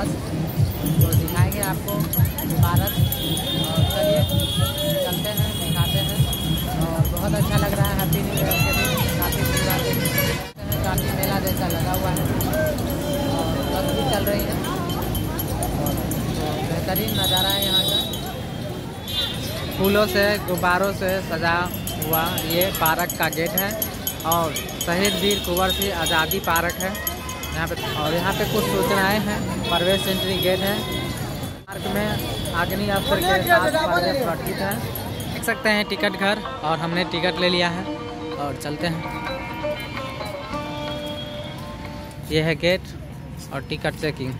पास, तो दिखाएंगे आपको पार्क। और चलिए चलते हैं, दिखाते हैं। और बहुत अच्छा लग रहा है, हैप्पी न्यू ईयर के दिन काफ़ी पूरा देखते हैं, काफ़ी मेला जैसा लगा हुआ है और बस भी चल रही है और तो बेहतरीन नज़ारा है यहाँ का। फूलों से गुब्बारों से सजा हुआ ये पार्क का गेट है और शहीद वीर कुंवर सिंह आज़ादी पार्क है यहाँ पे। और यहाँ पे कुछ सूचनाएं हैं। प्रवेश एंट्री गेट है। पार्क में अग्नि अफसर के साथ प्रवेश वर्जित है। देख सकते हैं टिकट घर, और हमने टिकट ले लिया है और चलते हैं। ये है गेट और टिकट चेकिंग।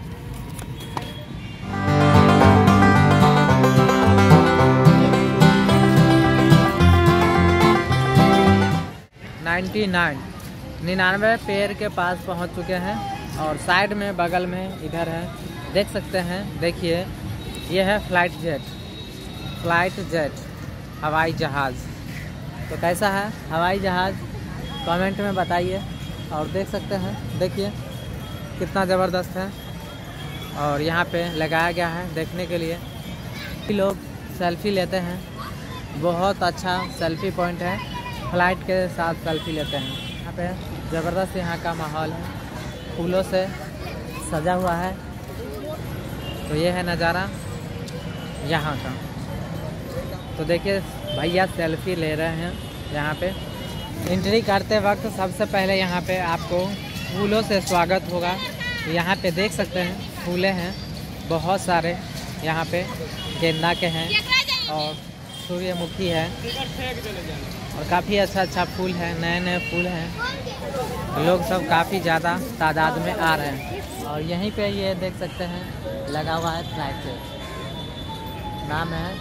निन्यानवे पेड़ के पास पहुंच चुके हैं और साइड में बगल में इधर है, देख सकते हैं। देखिए ये है फ्लाइट जेट हवाई जहाज़। तो कैसा है हवाई जहाज़, कमेंट में बताइए। और देख सकते हैं, देखिए कितना ज़बरदस्त है। और यहाँ पे लगाया गया है देखने के लिए, लोग सेल्फी लेते हैं। बहुत अच्छा सेल्फी पॉइंट है, फ्लाइट के साथ सेल्फी लेते हैं। यहाँ पे ज़बरदस्त यहाँ का माहौल है, फूलों से सजा हुआ है। तो ये है नज़ारा यहाँ का। तो देखिए भैया सेल्फी ले रहे हैं यहाँ पे। एंट्री करते वक्त सबसे पहले यहाँ पे आपको फूलों से स्वागत होगा। यहाँ पे देख सकते हैं फूले हैं बहुत सारे, यहाँ पे गेंदा के हैं और सूर्यमुखी है और काफ़ी अच्छा फूल है, नए फूल हैं। लोग सब काफ़ी ज़्यादा तादाद में आ रहे हैं। और यहीं पे ये देख सकते हैं लगा हुआ है फ्लाइट से, नाम है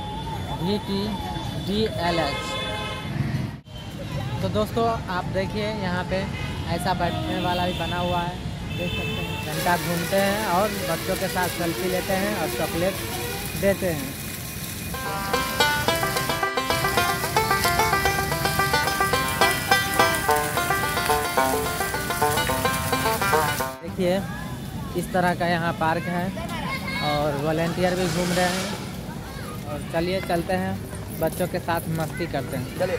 VTDLH। तो दोस्तों आप देखिए यहाँ पे ऐसा बैठने वाला भी बना हुआ है, देख सकते हैं। घंटा घूमते हैं और बच्चों के साथ सेल्फी लेते हैं और चॉकलेट देते हैं। देखिए इस तरह का यहाँ पार्क है और वॉलेंटियर भी घूम रहे हैं। और चलिए चलते हैं, बच्चों के साथ मस्ती करते हैं। चलिए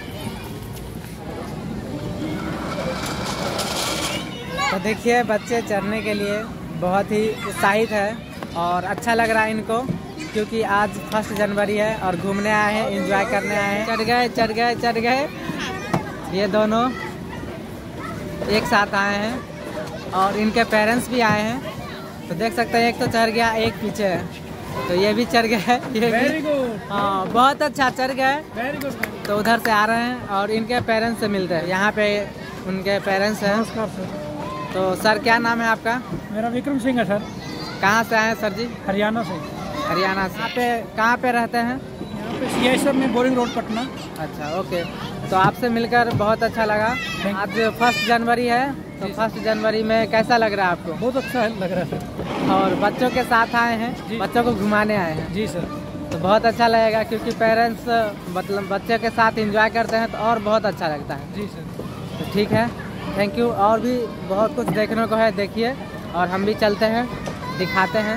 तो देखिए बच्चे चढ़ने के लिए बहुत ही उत्साहित है और अच्छा लग रहा है इनको, क्योंकि आज 1 जनवरी है और घूमने आए हैं, एंजॉय करने आए हैं। चढ़ गए ये दोनों एक साथ आए हैं और इनके पेरेंट्स भी आए हैं। तो देख सकते हैं एक तो चढ़ गया, एक पीछे है, तो ये भी चढ़ गया है। ये भी हाँ बहुत अच्छा चढ़ गए। तो उधर से आ रहे हैं और इनके पेरेंट्स से मिलते हैं। यहाँ पे उनके पेरेंट्स हैं। तो सर क्या नाम है आपका? मेरा विक्रम सिंह है सर। कहाँ से आए हैं सर जी? हरियाणा से। हरियाणा से। कहाँ पे रहते हैं? यहाँ पे CISF में बोरिंग रोड पटना। अच्छा ओके। तो आपसे मिलकर बहुत अच्छा लगा। आज 1 जनवरी है, तो 1 जनवरी में कैसा लग रहा है आपको? बहुत अच्छा लग रहा है सर। और बच्चों के साथ आए हैं, बच्चों को घुमाने आए हैं? जी सर। तो बहुत अच्छा लगेगा, क्योंकि पेरेंट्स मतलब बच्चे के साथ एंजॉय करते हैं तो और बहुत अच्छा लगता है। जी सर। तो ठीक है, थैंक यू। और भी बहुत कुछ देखने को है, देखिए। और हम भी चलते हैं, दिखाते हैं।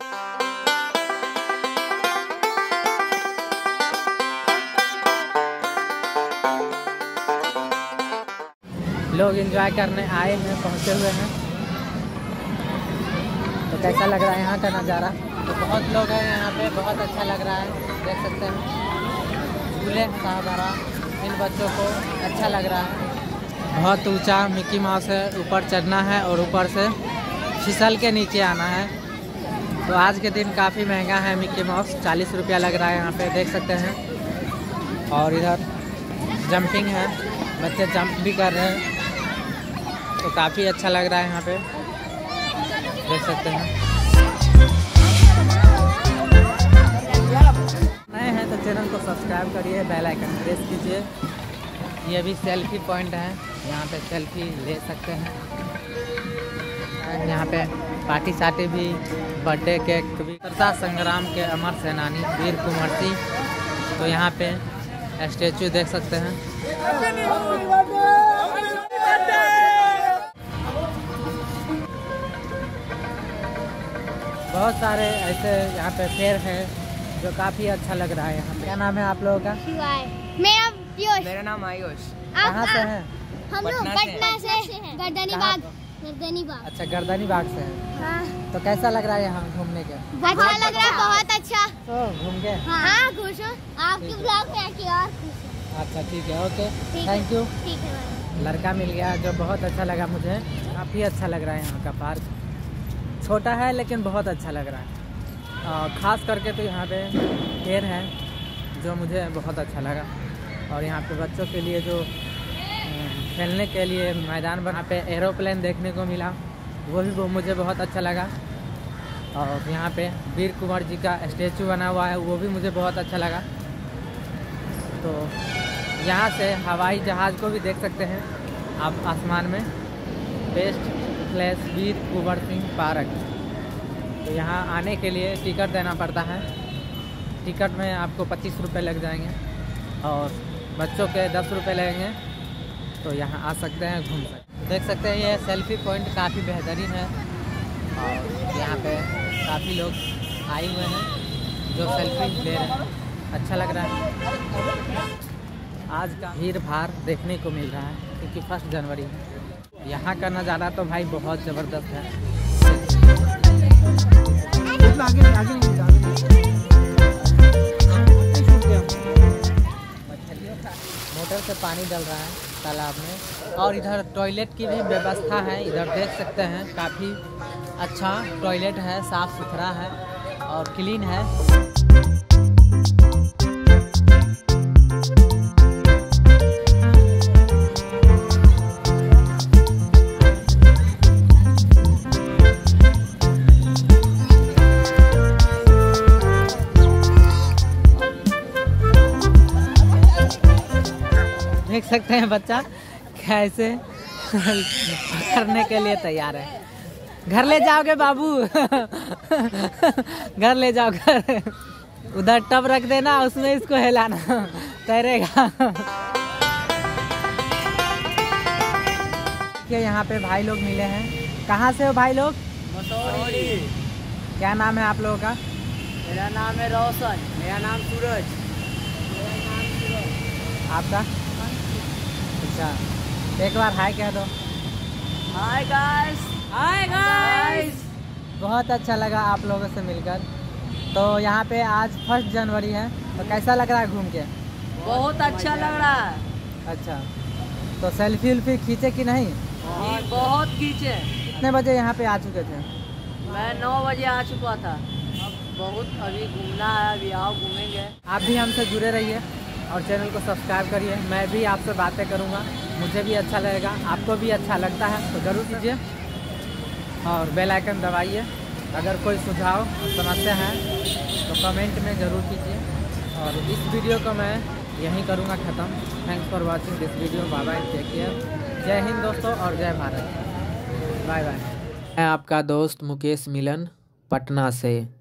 लोग एंजॉय करने आए हैं, पहुँचे हुए हैं। तो कैसा लग रहा है यहाँ का नज़ारा? तो बहुत लोग हैं यहाँ पे, बहुत अच्छा लग रहा है, देख सकते हैं। झूले सारा इन बच्चों को अच्छा लग रहा है। बहुत ऊंचा मिकी माउस है, ऊपर चढ़ना है और ऊपर से फिसल के नीचे आना है। तो आज के दिन काफ़ी महंगा है मिकी माउस, 40 रुपया लग रहा है यहाँ पे, देख सकते हैं। और इधर जंपिंग है, बच्चे जंप भी कर रहे हैं। तो काफ़ी अच्छा लग रहा है यहाँ पे, देख सकते हैं। नए हैं तो चैनल को सब्सक्राइब करिए, बेल आइकन प्रेस कीजिए। ये भी सेल्फी पॉइंट है, यहाँ पे सेल्फी ले सकते हैं। यहाँ पे पार्टी साटी भी, बर्थडे केक भी। स्वतंत्रता संग्राम के अमर सेनानी वीर कुंवर सिंह, तो यहाँ पे स्टैचू देख सकते हैं। बहुत सारे ऐसे यहाँ पे पेड़ हैं जो काफ़ी अच्छा लग रहा है यहाँ पे। क्या नाम है आप लोगों का? मेरा नाम आयुष। कहाँ से हैं? हम लोग पटना से हैं। गर्दनी बाग। अच्छा, गर्दनी बाग से हैं। हाँ। तो कैसा लग रहा है यहाँ घूमने के? अच्छा लग रहा है, बहुत अच्छा। तो घूम के हाँ खुश हूँ, आपके ब्लॉग में आके और खुश हूँ। अच्छा ठीक है, ओके, ठीक है। Thank you. ठीक है भाई। लड़का मिल गया जो बहुत अच्छा लगा मुझे। काफ़ी अच्छा लग रहा है यहाँ का पार्क। छोटा है लेकिन बहुत अच्छा लग रहा है। ख़ास करके तो यहाँ पे पेड़ है जो मुझे बहुत अच्छा लगा। और यहाँ पे बच्चों के लिए जो खेलने के लिए मैदान बना पे एरोप्लेन देखने को मिला, वो भी मुझे बहुत अच्छा लगा। और यहाँ पे वीर कुंवर जी का स्टैचू बना हुआ है, वो भी मुझे बहुत अच्छा लगा। तो यहाँ से हवाई जहाज़ को भी देख सकते हैं आप आसमान में। Best place Veer Kunwar Singh park. तो यहाँ आने के लिए टिकट देना पड़ता है। टिकट में आपको 25 रुपये लग जाएंगे और बच्चों के 10 रुपये लगेंगे। तो यहाँ आ सकते हैं, घूम सकते हैं। देख सकते हैं ये सेल्फी पॉइंट काफ़ी बेहतरीन है और यहाँ पे काफ़ी लोग आए हुए हैं जो सेल्फी ले रहे हैं। अच्छा लग रहा है। आज का भीड़ भाड़ देखने को मिल रहा है क्योंकि 1 जनवरी है। यहाँ का नज़ारा तो भाई बहुत ज़बरदस्त है। मोटर से पानी डल रहा है तालाब में और इधर टॉयलेट की भी व्यवस्था है। इधर देख सकते हैं काफ़ी अच्छा टॉयलेट है, साफ़ सुथरा है और क्लीन है। देख सकते हैं बच्चा कैसे करने के लिए तैयार है। घर ले जाओगे बाबू? घर ले जाओ घर। उधर टब रख देना, उसमें इसको हिलाना, तैरेगा। यहाँ पे भाई लोग मिले हैं। कहाँ से हो भाई लोग? मसौरी। क्या नाम है आप लोगों का? मेरा नाम है रोशन। मेरा नाम सूरज। आपका? अच्छा, एक बार हाय कह दो। Hi guys. Hi guys. बहुत अच्छा लगा आप लोगों से मिलकर। तो यहाँ पे आज 1 जनवरी है, तो कैसा लग रहा है घूम के? बहुत अच्छा लग रहा है। अच्छा, तो सेल्फी उल्फी खींचे कि नहीं? बहुत खींचे। कितने बजे यहाँ पे आ चुके थे? मैं 9 बजे आ चुका था। बहुत अभी घूमना है, अभी आओ घूमेंगे। आप भी हमसे जुड़े रहिए और चैनल को सब्सक्राइब करिए। मैं भी आपसे बातें करूँगा, मुझे भी अच्छा लगेगा, आपको भी अच्छा लगता है तो ज़रूर कीजिए और बेल आइकन दबाइए। अगर कोई सुझाव समस्या है तो कमेंट में ज़रूर कीजिए। और इस वीडियो को मैं यहीं करूँगा ख़त्म। Thanks for watching this video. Bye bye, take care. जय हिंद दोस्तों और जय भारत। Bye bye. मैं आपका दोस्त मुकेश मिलन, पटना से।